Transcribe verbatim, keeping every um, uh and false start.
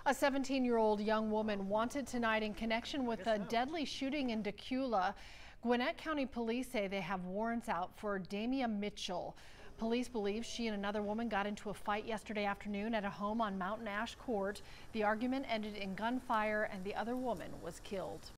A seventeen-year-old young woman wanted tonight in connection with a deadly shooting in Dacula. Gwinnett County Police say they have warrants out for Damia Mitchell. Police believe she and another woman got into a fight yesterday afternoon at a home on Mountain Ash Court. The argument ended in gunfire and the other woman was killed.